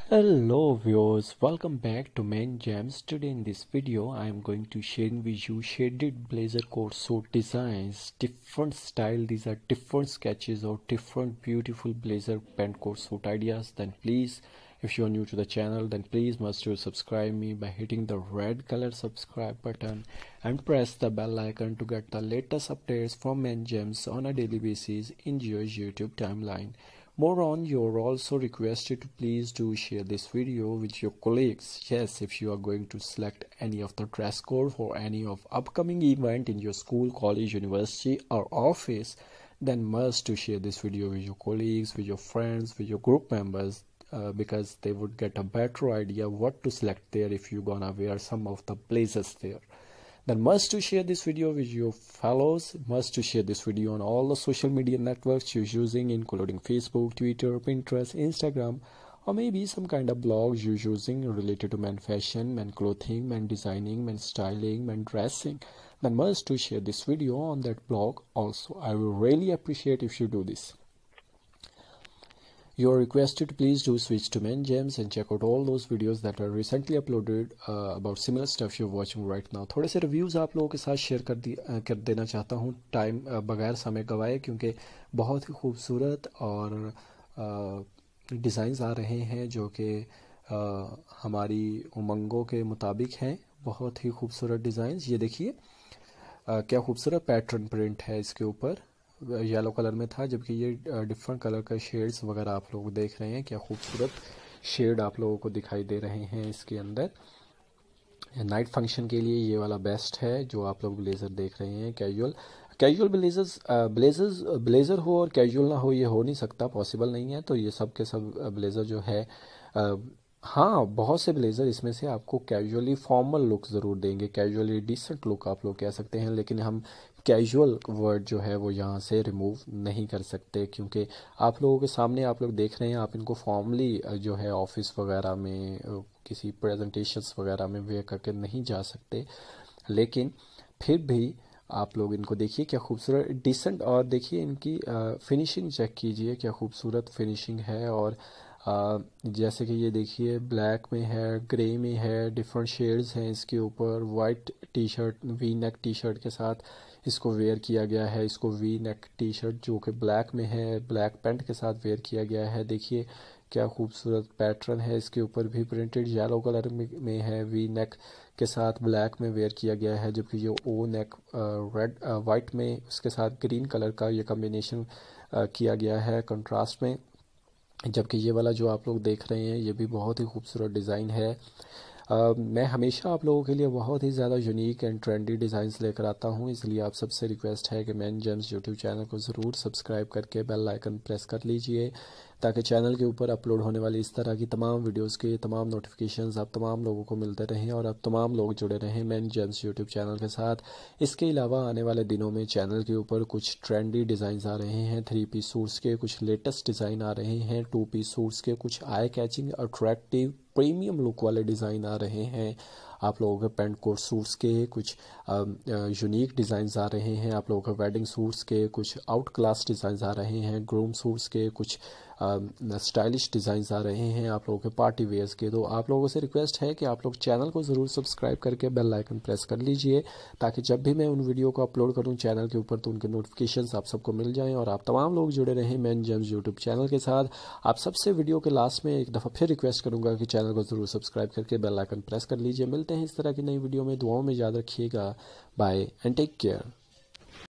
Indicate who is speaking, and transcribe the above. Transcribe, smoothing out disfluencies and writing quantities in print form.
Speaker 1: Hello viewers, welcome back to Main Gems. Today in this video I am going to sharing with you shaded blazer coat suit designs, different style. These are different sketches or different beautiful blazer pant coat suit ideas. Then please, if you are new to the channel, then please must you subscribe me by hitting the red color subscribe button and press the bell icon to get the latest updates from Main Gems on a daily basis in your YouTube timeline. More on, you're also requested to please do share this video with your colleagues. Yes, if you are going to select any of the dress code for any of upcoming event in your school, college, university or office, then must to share this video with your colleagues, with your friends, with your group members, because they would get a better idea what to select there if you're gonna wear some of the blazers there. Then must to share this video with your fellows, must to share this video on all the social media networks you're using, including Facebook, Twitter, Pinterest, Instagram, or maybe some kind of blogs you're using related to men fashion, men clothing, men designing, men styling, men dressing. Then must to share this video on that blog also. I will really appreciate if you do this. You are requested to please do switch to Main Gems and check out all those videos that are recently uploaded about similar stuff you're watching right now. थोड़े से reviews आप लोगों के साथ share कर देना चाहता हूँ टाइम बगैर समय गवाए, क्योंकि बहुत ही खूबसूरत और डिज़ाइंस आ रहे हैं जो कि हमारी उमंगों के मुताबिक हैं। बहुत ही खूबसूरत डिज़ाइंस, ये देखिए क्या खूबसूरत पैटर्न प्रिंट है इसके ऊपर। येलो कलर में था, जबकि ये डिफरेंट कलर का शेड्स वगैरह आप लोग देख रहे हैं। क्या खूबसूरत शेड आप लोगों को दिखाई दे रहे हैं इसके अंदर। नाइट फंक्शन के लिए ये वाला बेस्ट है जो आप लोग ब्लेज़र देख रहे हैं। कैजुअल ब्लेज़र हो और कैजुअल ना हो, ये हो नहीं सकता, पॉसिबल नहीं है। तो ये सब के सब ब्लेज़र जो है, हाँ बहुत से ब्लेज़र इसमें से आपको कैजुअली फॉर्मल लुक ज़रूर देंगे, कैजुअली डिसेंट लुक आप लोग कह सकते हैं, लेकिन हम कैजुअल वर्ड जो है वो यहाँ से रिमूव नहीं कर सकते, क्योंकि आप लोगों के सामने आप लोग देख रहे हैं। आप इनको फॉर्मली जो है ऑफिस वगैरह में, किसी प्रेजेंटेशंस वगैरह में वेयर करके नहीं जा सकते, लेकिन फिर भी आप लोग इनको देखिए क्या खूबसूरत डिसेंट। और देखिए इनकी फिनिशिंग चेक कीजिए, क्या खूबसूरत फिनिशिंग है। और जैसे कि ये देखिए ब्लैक में है, ग्रे में है, डिफरेंट शेड्स हैं इसके ऊपर। White T shirt, V neck T shirt के साथ इसको वेयर किया गया है। इसको वी नेक टी शर्ट जो कि ब्लैक में है, ब्लैक पैंट के साथ वेयर किया गया है। देखिए क्या खूबसूरत पैटर्न है इसके ऊपर भी प्रिंटेड, येलो कलर में है, वी नेक के साथ ब्लैक में वेयर किया गया है। जबकि ये ओ नेक रेड वाइट में, उसके साथ ग्रीन कलर का ये कम्बिनेशन किया गया है कंट्रास्ट में। जबकि ये वाला जो आप लोग देख रहे हैं ये भी बहुत ही खूबसूरत डिज़ाइन है। मैं हमेशा आप लोगों के लिए बहुत ही ज़्यादा यूनिक एंड ट्रेंडी डिज़ाइंस लेकर आता हूं, इसलिए आप सबसे रिक्वेस्ट है कि मेन जेम्स यूट्यूब चैनल को ज़रूर सब्सक्राइब करके बेल आइकन प्रेस कर लीजिए, ताकि चैनल के ऊपर अपलोड होने वाली इस तरह की तमाम वीडियोस के तमाम नोटिफिकेशंस आप तमाम लोगों को मिलते रहें और आप तमाम लोग जुड़े रहें मेन जेम्स यूट्यूब चैनल के साथ। इसके अलावा आने वाले दिनों में चैनल के ऊपर कुछ ट्रेंडी डिज़ाइन आ रहे हैं। 3 पीस सूट्स के कुछ लेटेस्ट डिज़ाइन आ रहे हैं। 2 पीस सूट्स के कुछ eye catching attractive premium look वाले डिज़ाइन आ रहे हैं। आप लोगों के पेंट कोट सूट्स के कुछ यूनिक डिज़ाइंस आ रहे हैं। आप लोगों के वेडिंग सूट्स के कुछ आउट क्लास डिज़ाइंस आ रहे हैं। ग्रूम सूट्स के कुछ स्टाइलिश डिज़ाइंस आ रहे हैं। आप लोगों के पार्टी वेयर्स के। तो आप लोगों से रिक्वेस्ट है कि आप लोग चैनल को ज़रूर सब्सक्राइब करके बेल आइकन प्रेस कर लीजिए, ताकि जब भी मैं उन वीडियो को अपलोड करूं चैनल के ऊपर तो उनके नोटिफिकेशंस आप सबको मिल जाएं और आप तमाम लोग जुड़े रहें मेन जेम्स यूट्यूब चैनल के साथ। आप सबसे वीडियो के लास्ट में एक दफ़ा फिर रिक्वेस्ट करूँगा कि चैनल को ज़रूर सब्सक्राइब करके बेल आइकन प्रेस कर लीजिए। मिलते हैं इस तरह की नई वीडियो में, दुआओं में याद रखिएगा। Bye and take care.